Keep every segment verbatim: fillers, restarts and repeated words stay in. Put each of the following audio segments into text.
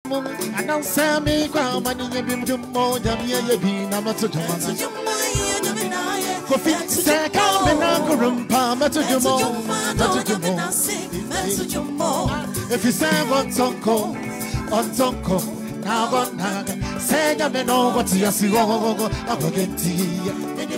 I don't say me, come on, you be more than you be, I'm not to do. Coffee, say, come and Uncle Rumpa, Matu Jumo, Matu Jumo. If you say one tonko, on tonko, now go now, say, I know what you see, I'm going to tea.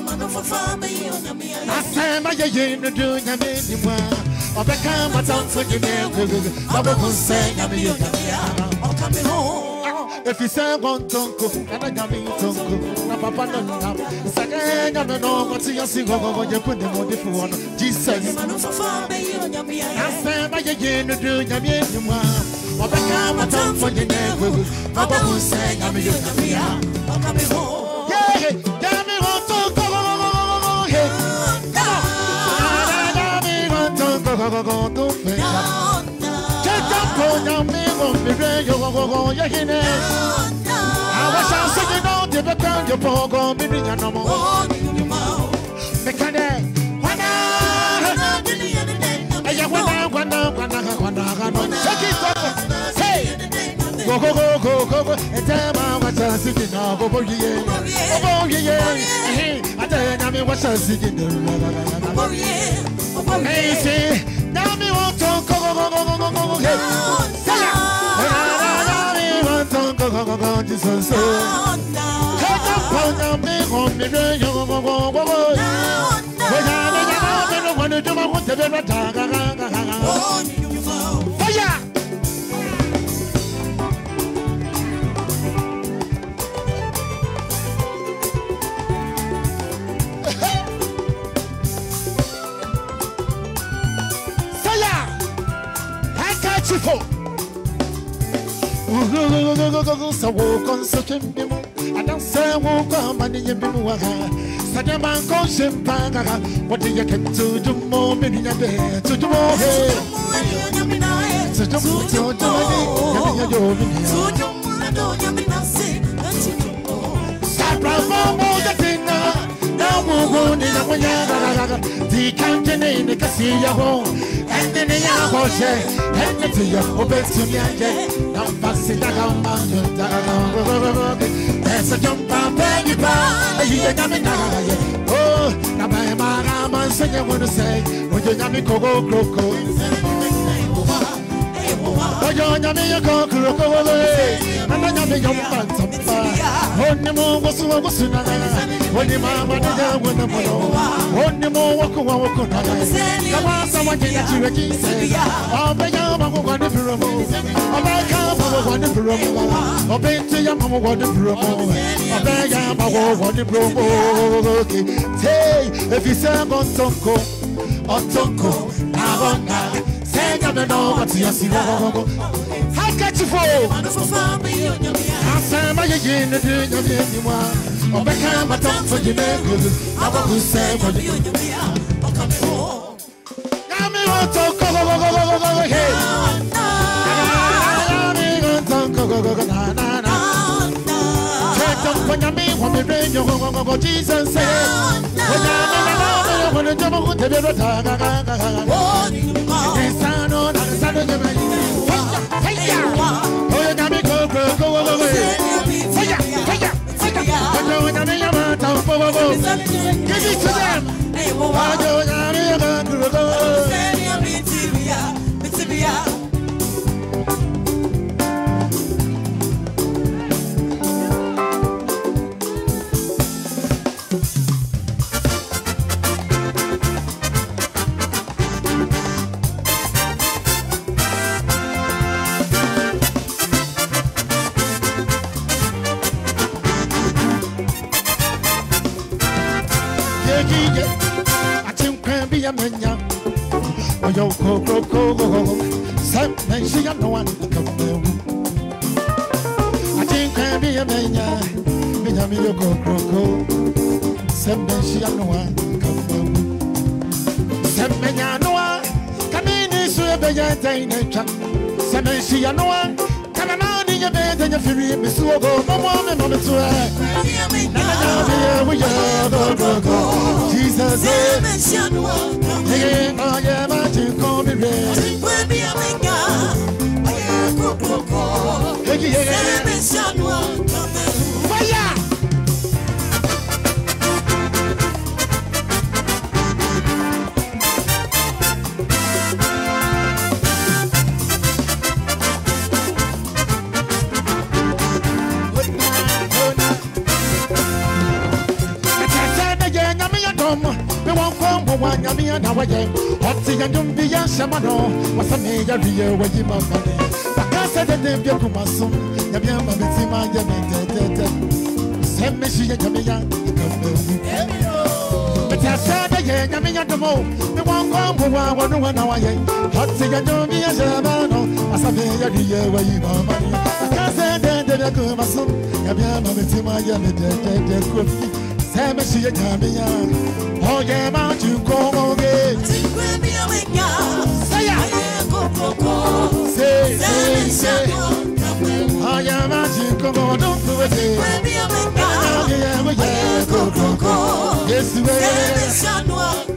I say, my yin to do, I mean, you are. I become a tongue for you, I will say, I mean, I'll come home. If you say one tonko, and I got me tonko, na papa no na. Say I know what you see, go you put them on the phone. Jesus, I say my yin to do, I mean, you are. I become a tongue for you, I will say, I mean, I'll come home. Yeah, yeah, me one tonko, yeah. Go go go go go go. Check up on your mirror, mirror, you go go go, you're in it. I was out singing on the background, your pogo, maybe you're no more. Mechanic, when I went out, check it up. Hey, go go go go go go, and tell me what you're singing of over here. Over here, I tell me what you're singing. Hey, see, now me want to go go go go go go go. Hey, now me want to go go go go. Jesus, take up on your me on me, you go go go go go. When I don't want to do my want to be a dog. Fire! So walk on such a bimo. I don't say walk on money in Bimuaga. Sadaman Goshen Panga. What do you get to do more in your bed? To do more head. To do more to do Sabra more the dinner. Now we're going in a way. The counting in the casilla home. And then the Yahoo, and the Yahoo, to me again. Now, passing the mountain, there's a jump on baby bar. You got me now. Oh, now my man, singing what to say. When you got me go go go go. Oh, you're not me a go go go away. And I got me your phantom. Only more was so was in a only mamma, when the mother. Only more walk walk on. Come on, someone get you a key. I'll beg your mama one if you're a move. I'll beg your mama one if you're a move. I'll beg your mama one if you're a move. I'll beg your mama one if you're a move. Hey, if you say I'm on Tonko, on Tonko, now on now. Say I'm know what you see. How catch you for? I say my again, the doing of anyone. I'll beg my tongue for you. I will say what you do. Now me want to go go go go go go ahead. Now me want to go go go go na na na. Check up when you me want me bring you go go go go. Jesus said, when you me na na when you jump on the bed, ga ga ga ga ga. This sound on the sound of the man. Fire, fire. Oh, you got me go go go go go. Fire, fire, fire. When you me na na go go go go. Give it to them. Oh, you got me go go go. I think can be a man. Oh, yo, go, go, go, go, go. Some men see no one to come there. I think can be a man. Benjamin, you go, go, go. Some men see no one to come there. Some men no one. Come in, is a bad day in a chat. Some men see no one. Come on in your bed and your fury, Miss Wogo, no woman, no to her. Jesus, hey, I am a to call me red. Fire! Me won't come one yammy and our game. What's the young be a shamano? What's a major year where you must money? I can't say that they've got my son. Yamma, Mitsima, Yammy, send me she and Yamia. But I said again, Yammy at the mo. Me won't come one one hour. What's the young be a shamano? What's a major year where you must money? I can't say that they've got my son. Yamma, Mitsima, Yammy, Say me she and Yamia. Oh yeah, man, you go again. Say say, say, say. Oh yeah, man, you come on, don't do it. Oh yeah, oh yeah, go, go, go. Yes, we will.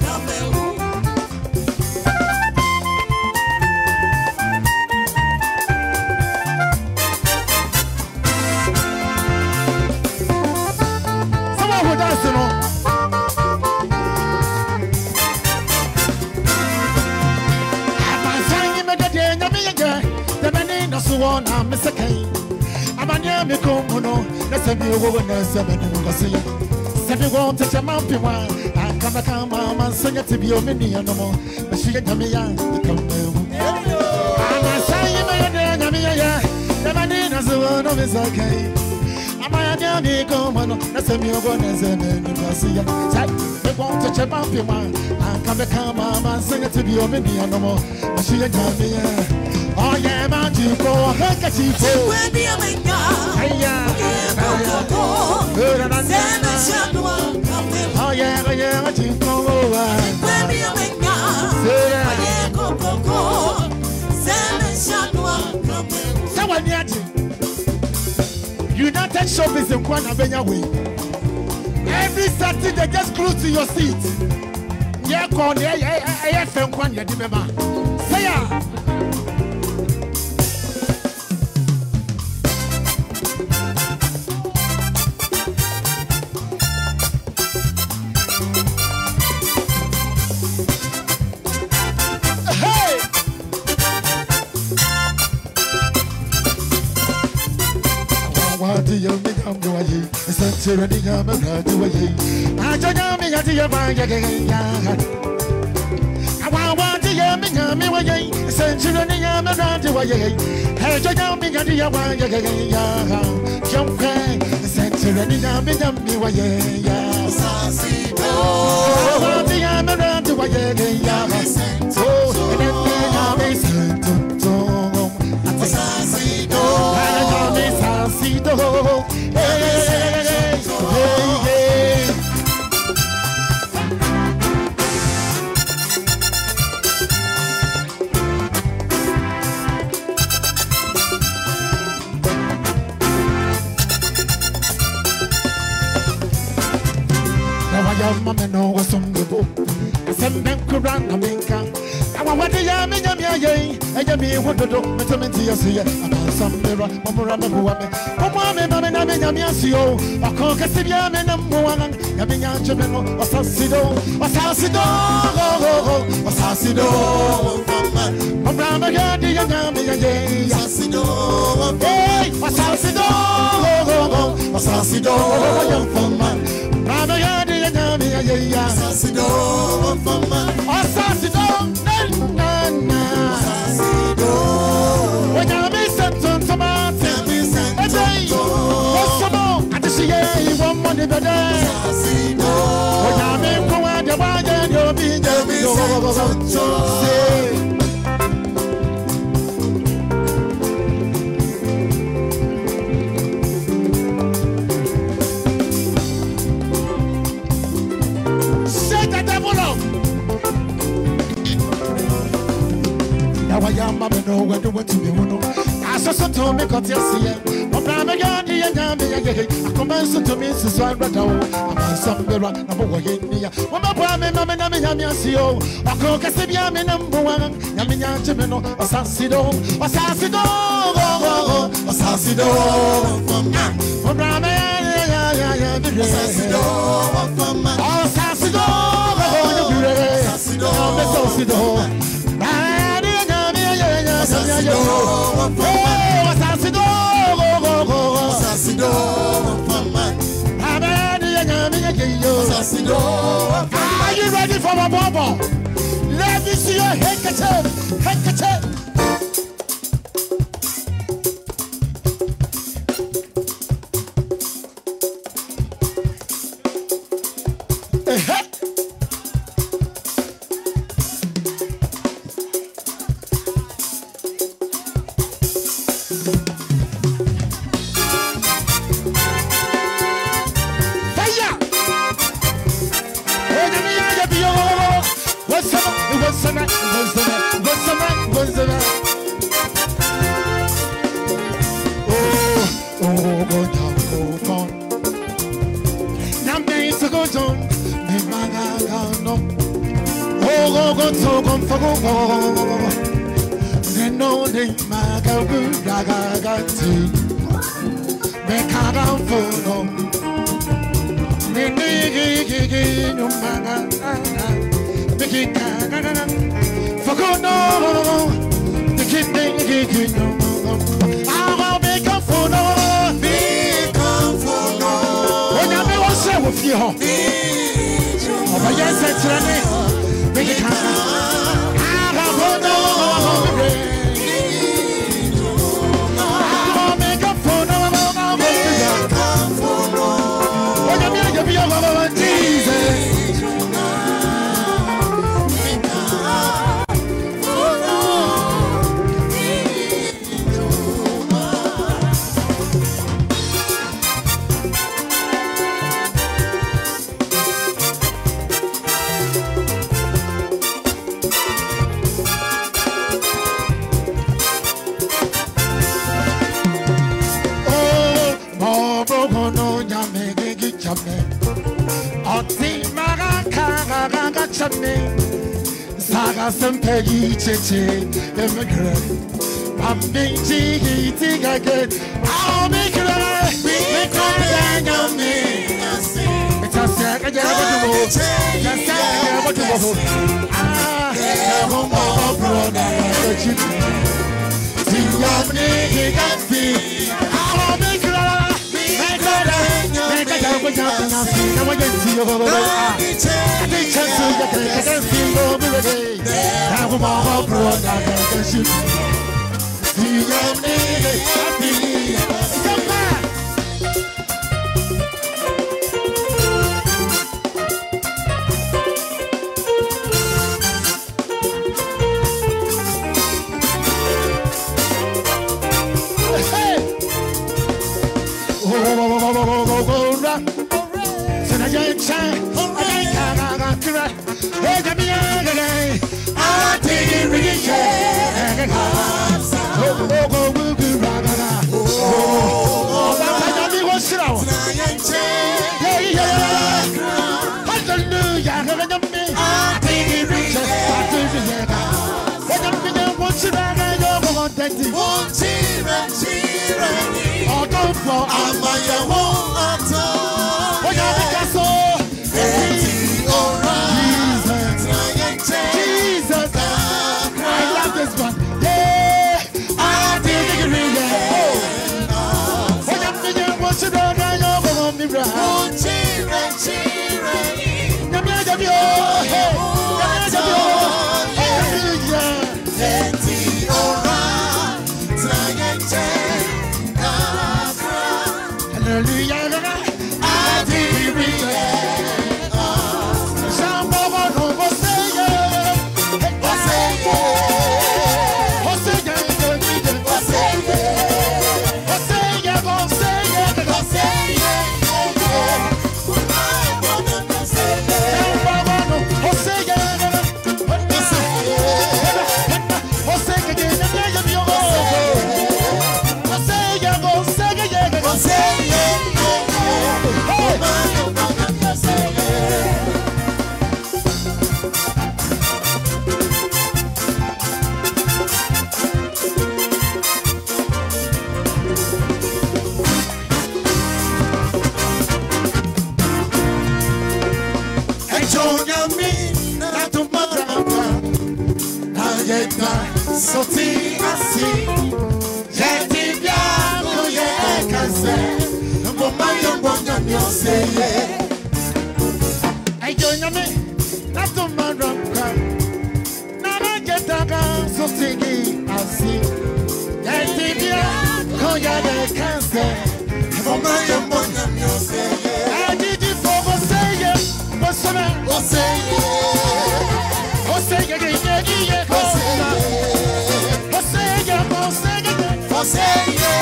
Someone who does, you know. One, I'm Mister Kane. I'm a near me come, no, let's have you over there. Seven, you see. Seven won't touch a mountain one. I come back, I'm a son to be a mini no more. But she get me young. I'm a sign, my dear, the man is the one of his okay. I'm a near me come, no, let's have you over there. Seven, you see. They won't touch a mountain one. I come back, I'm a son to be a mini no more. But she get me. Oh yeah, man, you go, I can see you. Where be a man? Oh yeah, yeah, you go. Where be a man? Someone United Shop is in Kwana Benyawe. Every Saturday, they just close to your seat. Yeah, call yeah, yeah, yeah, from Kwana, remember. Say ya. Ready, I'm a graduate. I don't know me at your bag again. I want to hear me, I'm away. Century, I'm a graduate. I don't know me at your bag again. Jump crack, century, I'm a away. Oh, I want to hear me, I'm away. Oh, and then I'll be sent to home. I don't see the Mama no was on the book. Send them Kuran America. I want to yam in your yay. And you mean what to do, Metamenti, you see, about some mirror, Mamma Buame. Mamma, Mamma, Mamma, Yasio, or Concassia, Mamma, Yamina Jabino, or Sassido, or Sassido, or Sassido. Mamma, Yadi, Yamia, Sassido, or Sassido, or Sassido, young woman. Mamma, Yadi. Sassido, oh Sassido, na na Sassido. When I miss something, some artist, a day, what's some more? And she gave one money better. Sassido. When I make go out the wagon, you'll be the I am no where to be one. I saw some to make a tear. Oh, I'm a guardian, I commence to miss his one brother. I'm some better. I'm a way in here. One more time, I'm a Yamio. I cook a Sibiam number one. Yamian Jimeno, a Sassido, a Sassido, a Sassido. From Rama, Sassido, oh Sassido, Sassido, are you ready for my bubble? Let me see your handkerchief, handkerchief. Say nyami na tumadraka ayeta soti asi jeti biago ye kase mboma yongonya nyoseye ayo nyami na tumadraka na ayeta soti asi jeti biago ye kase mboma yongonya nyoseye adiji fogo seye bosona oseye oseye ye ye ye oseye oseye oseye ye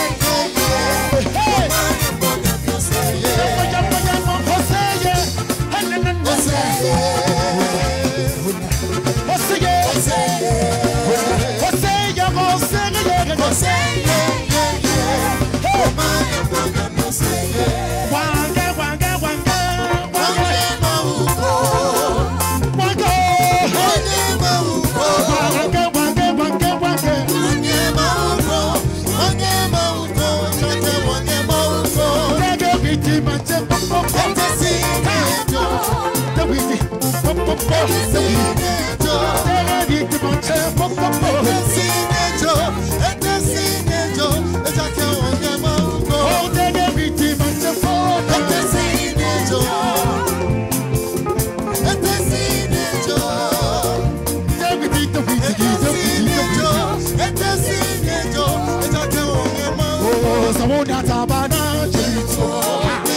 Someone that's a banana,